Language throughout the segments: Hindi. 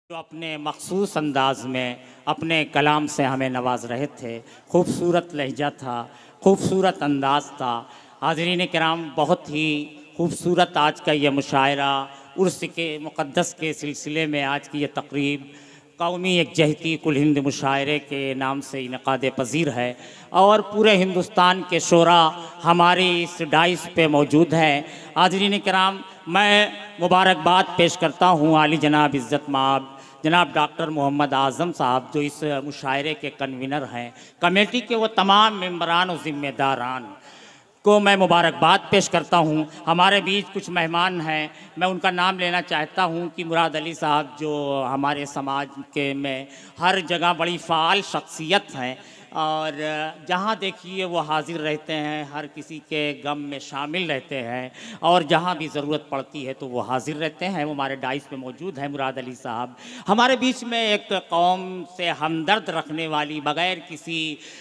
जो अपने मखसूस अंदाज में अपने कलाम से हमें नवाज रहे थे। खूबसूरत लहजा था, खूबसूरत अंदाज था। हाज़रीन किराम, बहुत ही खूबसूरत आज का ये मुशायरा, उर्स के मुक़द्दस के सिलसिले में आज की ये तकरीब कौमी यकजहती कुल हिंद मुशायरे के नाम से इनक़ाद पज़ीर है और पूरे हिंदुस्तान के शोरा हमारी इस डाइस पे मौजूद हैं। हाज़रीन किराम, मैं मुबारकबाद पेश करता हूँ आली जनाब इज़्ज़त माब जनाब डॉक्टर मोहम्मद आज़म साहब, जो इस मुशायरे के कन्वीनर हैं। कमेटी के वो तमाम मेंबरान और ज़िम्मेदारान को मैं मुबारकबाद पेश करता हूँ। हमारे बीच कुछ मेहमान हैं, मैं उनका नाम लेना चाहता हूँ कि मुराद अली साहब, जो हमारे समाज के में हर जगह बड़ी फ़ाल शख्सियत हैं और जहाँ देखिए वो हाज़िर रहते हैं, हर किसी के गम में शामिल रहते हैं और जहाँ भी ज़रूरत पड़ती है तो वो हाज़िर रहते हैं। वो हमारे डाइस पे मौजूद हैं मुराद अली साहब। हमारे बीच में एक कौम से हमदर्द रखने वाली, बग़ैर किसी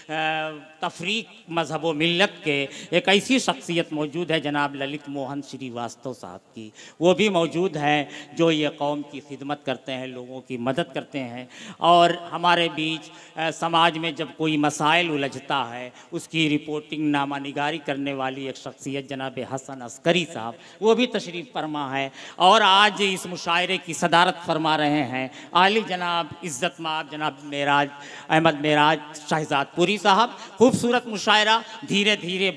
तफरीक मज़हब व मिल्लत के एक ऐसी शख्सियत मौजूद है जनाब ललित मोहन श्रीवास्तव साहब की। वो भी मौजूद हैं जो ये कौम की खिदमत करते हैं, लोगों की मदद करते हैं। और हमारे बीच समाज में जब कोई मसाइल उलझता है उसकी रिपोर्टिंग नामा निगारी करने वाली एक शख्सियत जनाब हसन अस्करी साहब, वो भी तशरीफ़ फरमा है और आज इस मुशायरे की सदारत फरमा रहे हैं आली जनाब इज़्ज़त माब जनाब मेराज अहमद मेराज शहजादपुरी साहब। खूबसूरत मुशायरा धीरे धीरे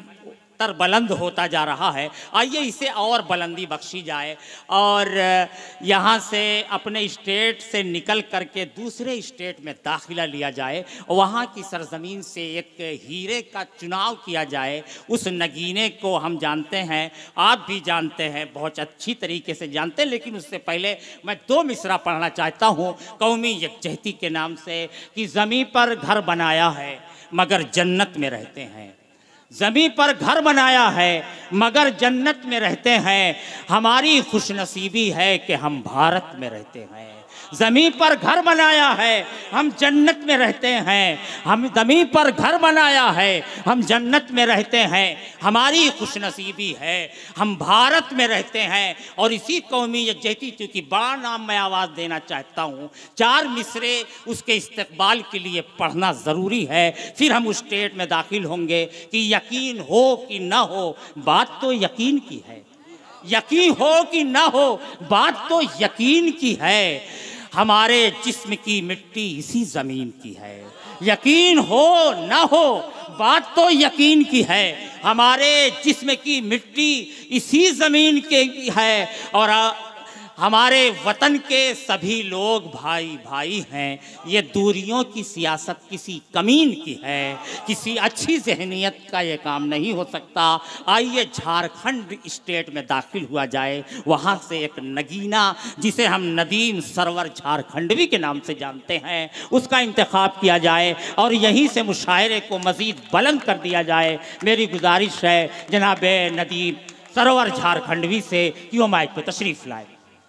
बुलंद होता जा रहा है। आइए इसे और बुलंदी बख्शी जाए और यहाँ से अपने स्टेट से निकल करके दूसरे स्टेट में दाखिला लिया जाए, वहाँ की सरज़मीन से एक हीरे का चुनाव किया जाए। उस नगीने को हम जानते हैं, आप भी जानते हैं, बहुत अच्छी तरीके से जानते हैं, लेकिन उससे पहले मैं दो मिसरा पढ़ना चाहता हूँ कौमी यकजहती के नाम से कि ज़मीं पर घर बनाया है मगर जन्नत में रहते हैं। ज़मीं पर घर बनाया है मगर जन्नत में रहते हैं। हमारी खुशनसीबी है कि हम भारत में रहते हैं। ज़मीं पर घर बनाया है, हम जन्नत में रहते हैं। हम ज़मीं पर घर बनाया है, हम जन्नत में रहते हैं। हमारी खुशनसीबी है, हम भारत में रहते हैं। और इसी कौमी यकजहती, चूँकि बड़ा नाम मैं आवाज़ देना चाहता हूँ, 4 मिसरे उसके इस्तकबाल के लिए पढ़ना ज़रूरी है। फिर हम उस स्टेट में दाखिल होंगे कि यकीन हो कि ना हो, बात तो यकीन की है। यकीन हो कि ना हो, बात तो यकीन की है। हमारे जिस्म की मिट्टी इसी ज़मीन की है। यकीन हो ना हो, बात तो यकीन की है। हमारे जिस्म की मिट्टी इसी ज़मीन की है और हमारे वतन के सभी लोग भाई भाई हैं। ये दूरियों की सियासत किसी कमीन की है, किसी अच्छी जहनीत का ये काम नहीं हो सकता। आइए झारखंड स्टेट में दाखिल हुआ जाए, वहाँ से एक नगीना जिसे हम नदीम सरवर झारखंडवी के नाम से जानते हैं, उसका इंतखाब किया जाए और यहीं से मुशायरे को मज़ीद बुलंद कर दिया जाए। मेरी गुजारिश है जनाब नदीम सरवर झारखंडवी से कि वो माइक पर तशरीफ़ लाए।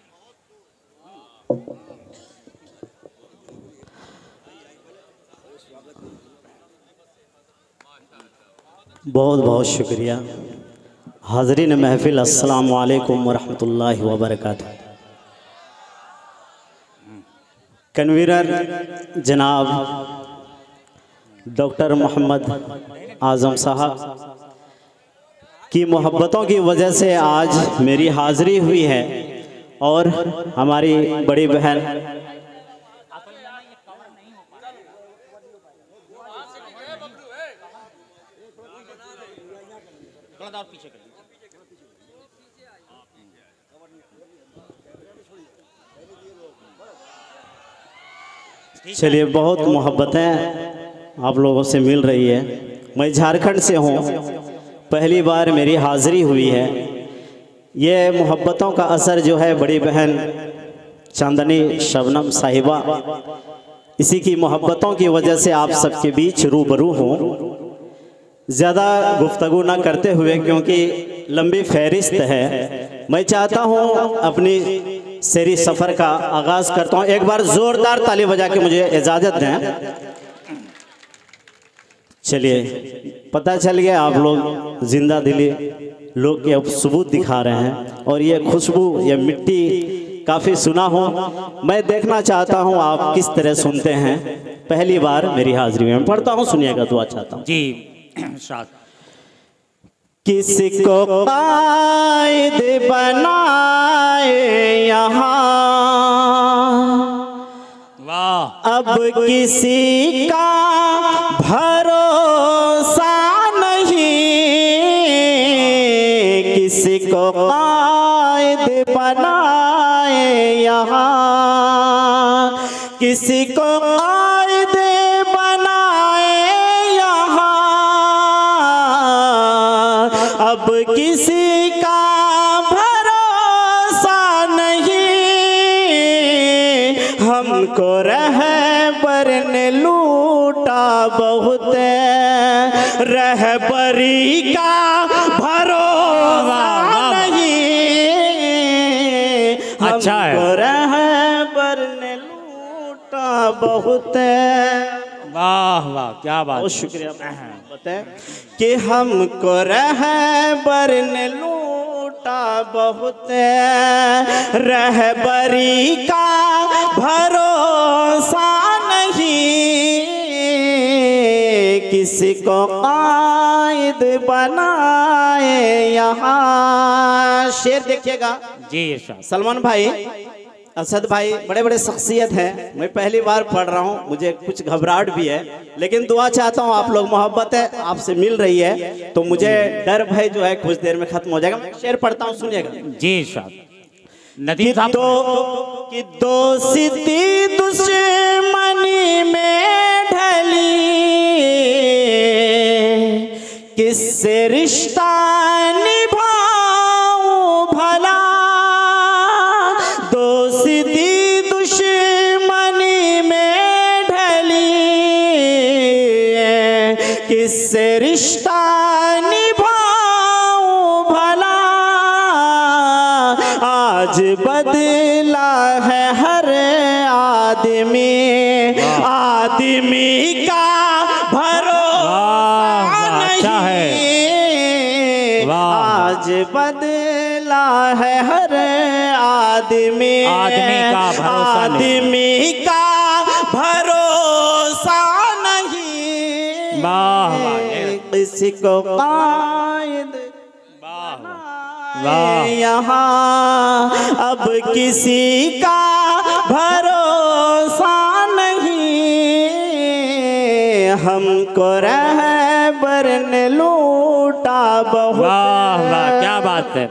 बहुत बहुत शुक्रिया। हाज़रीन महफ़िल, अस्सलाम वालेकुम वरहमतुल्लाहि वबरकातुहू। कन्वीनर जनाब डॉक्टर मोहम्मद आज़म साहब की मोहब्बतों की वजह से आज मेरी हाज़िरी हुई है और हमारी बड़ी बहन चलिए, बहुत मोहब्बतें आप लोगों से मिल रही है। मैं झारखंड से हूँ, पहली बार मेरी हाज़िरी हुई है। ये मोहब्बतों का असर जो है बड़ी बहन चांदनी शबनम साहिबा, इसी की मोहब्बतों की वजह से आप सबके बीच रूबरू हूँ। ज़्यादा गुफ्तगू ना करते हुए, क्योंकि लंबी फहरिस्त है, मैं चाहता हूँ अपनी सैरी सफ़र का आगाज़ करता हूँ। एक बार ज़ोरदार ताली बजा के मुझे इजाज़त दें। चलिए, पता चल गया आप लोग जिंदा दिली लोग के अब सबूत दिखा रहे हैं और ये खुशबू, ये मिट्टी काफ़ी सुना हूँ। मैं देखना चाहता हूँ आप किस तरह सुनते हैं। पहली बार मेरी हाजिरी में पढ़ता हूँ, सुनिएगा, दुआ चाहता हूँ। जी शाद। किसको कायद बनाए यहाँ, वाह। अब किसी का भरोसा नहीं। किसको कायद बनाए यहाँ, किसी को कायद बनाए यहाँ, अब किसी का भरोसा नहीं। हमको रहबर ने लूटा बहुत, रहबरी का भरोसा नहीं। अच्छा है। हमको रहबर ने लूटा बहुत। वाह वाह, क्या बात। बहुत शुक्रिया। बताए कि हमको रहबर ने लूटा बहुत, रहबरी का भरोसा नहीं। किसी को कायद बनाए यहाँ। शेर देखिएगा जी शाद। सलमान भाई, असद भाई बड़े बड़े शख्सियत हैं। मैं पहली बार पढ़ रहा हूँ, मुझे कुछ घबराहट भी है, लेकिन दुआ चाहता हूँ। आप लोग मोहब्बत है आपसे मिल रही है तो मुझे डर भय जो है कुछ देर में खत्म हो जाएगा। मैं शेर पढ़ता हूँ, सुनिएगा। जी शाद। नदीम साहब। कि दोस्ती दुश्मनी में ढली, किससे रिश्ता निभाऊं भला। दोस्ती दुश्मनी में ढली, किससे रिश्ता निभाऊं भला। आज बदला है हर आदमी, आदमी का भरोसा नहीं। आज बदला है हर आदमी, आदमी का भरोसा नहीं। किसी को कायद यहाँ, अब किसी का भरोसा नहीं। हमको रहबर ने लूटा बहुत। वाह वाह, क्या बात है।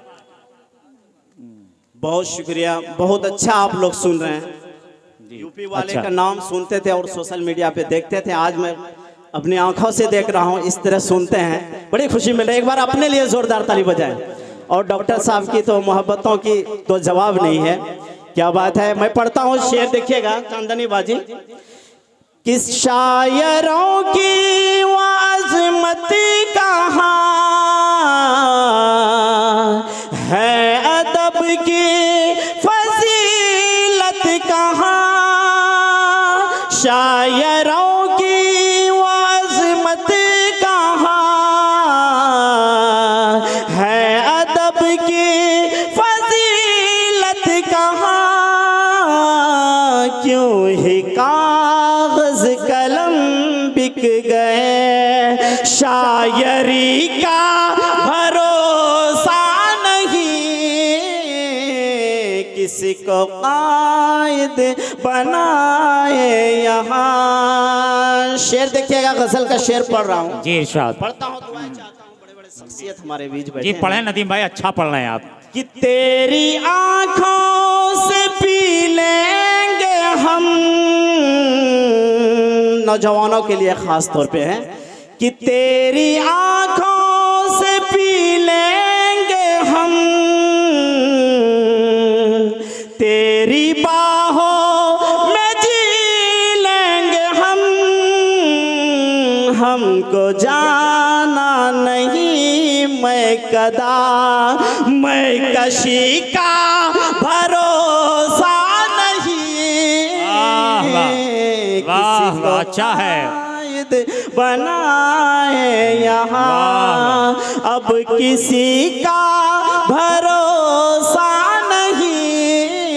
बहुत शुक्रिया, बहुत अच्छा आप लोग सुन रहे हैं। यूपी वाले अच्छा। का नाम सुनते थे और सोशल मीडिया पे देखते थे, आज मैं अपनी आंखों से देख रहा हूँ इस तरह सुनते हैं, बड़ी खुशी मिल रही है। एक बार अपने लिए जोरदार ताली बजाएं। और डॉक्टर साहब की तो मोहब्बतों की तो जवाब नहीं है, क्या बात है। मैं पढ़ता हूँ शेर, देखिएगा चांदनी बाजी। किस शायरों की वाज़मती कहाँ है, अदब की फजीलत कहाँ। शायरों की वाज़मत कहाँ है, अदब की फजीलत कहाँ। क्यों ही कागज कलम बिक गए, शायरी का भरोसा नहीं। किसी को कायद बनाए यहाँ। शेर देखिएगा, गजल का शेर पढ़ रहा हूँ जी इरशाद। पढ़ता हूँ, दुआएं चाहता हूँ। बड़े बड़े शख्सियत हमारे बीच बैठे जी पढ़े नदीम भाई, अच्छा पढ़ रहे हैं आप। कि तेरी आंखों से पी लेंगे हम, नौजवानों के लिए खास तौर पे है, कि तेरी आंखों से पी लेंगे हम, तेरी बाहों में जी लेंगे हम। हमको जाना नहीं मैं कदा, मैं कशी का भरोसा नहीं। वाह वाह, अच्छा है। बनाए यहाँ, अब किसी का भरोसा नहीं।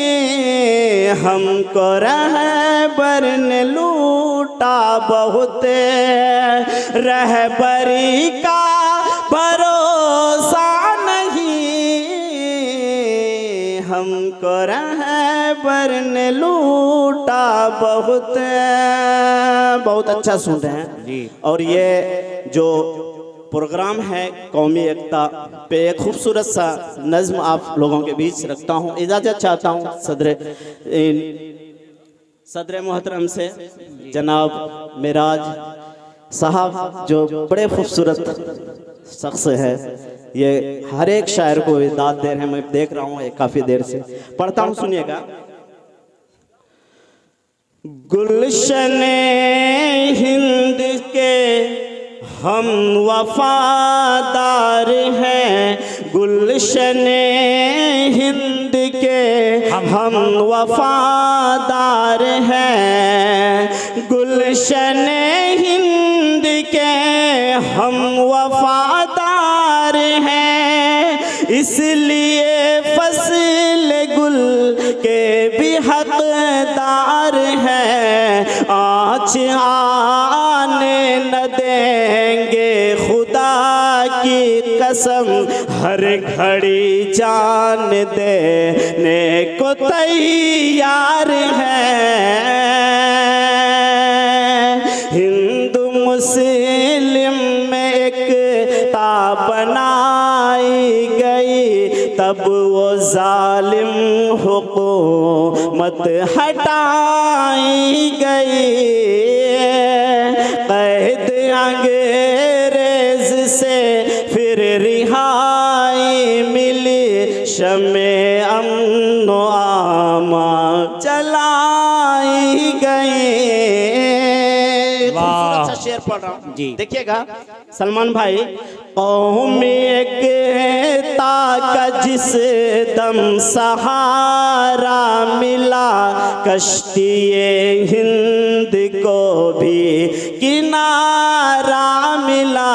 हमको रहबर ने लूटा बहुत, रहबरी का भरोसा नहीं, हमको रहबर ने लूटा बहुत। बहुत अच्छा सुन रहे हैं जी। और ये जो प्रोग्राम है कौमी एकता पे एक खूबसूरत सा नज़्म आप लोगों के बीच रखता हूँ। इजाज़त चाहता हूँ सदर मोहतरम से जनाब मिराज साहब, जो बड़े खूबसूरत शख्स है। ये हर एक शायर को दाद दे रहे हैं, मैं देख रहा हूँ काफ़ी देर से। पढ़ता हूँ, सुनिएगा। गुलशने हिंद के हम वफादार हैं, गुलशने हिंद के हम वफादार हैं, गुलशने हिंद के हम वफादार हैं, इसलिए फसल गुल के भी हकदार हैं, आँच आने न देंगे खुदा की कसम, हर घड़ी जान देने को तैयार हैं। हिंदू मुस्लिम में एकता बनाई गई, तब वो जालिम हुकूमत हटाई गई, कैद अंग्रेज से फिर रिहाई मिली, शमे अमन आमा चलाई गई। वाह, शेर पढ़ रहा हूँ जी, देखिएगा सलमान भाई। कौमी एकता का जिस दम सहारा मिला, कश्ती-ए हिंद को भी किनारा मिला,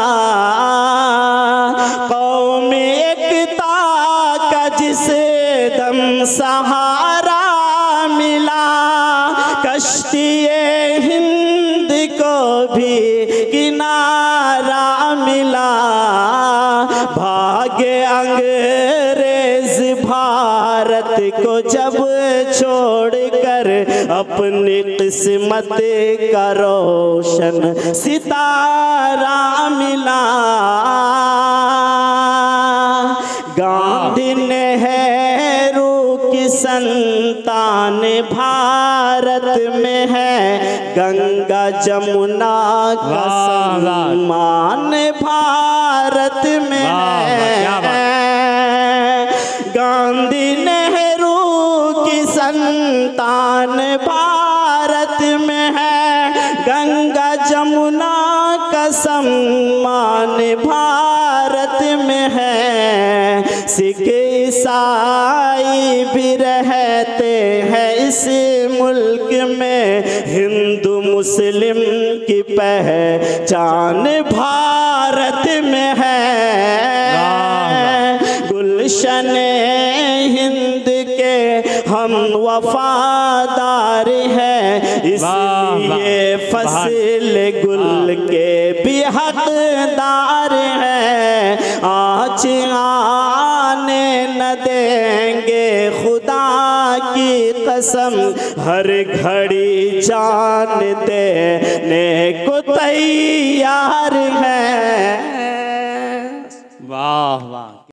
कौमी एकता का जिस दम सहारा मिला, कश्ती-ए हिंद को भी किनारा मिला, भागे अंग्रेज भारत को जब छोड़कर, अपनी किस्मत का रोशन सितारा मिला, गांधी नेहरू की संतान भारत में है, गंगा जमुना का सम्मान भारत में है, गांधी नेहरू की संतान भारत में है, गंगा जमुना का सम्मान भारत में है, सिख ईसाई भी रहते हैं इस मुल्क में, हिंदू मुस्लिम की पहचान भारत में है, गुलशने हिंद के हम वफादार हैं, इसलिए फसल गुल के भी हकदार हैं, आँच आने न देंगे खुदा की कसम, हर घड़ी जान देने को तैयार हैं। वाह वाह।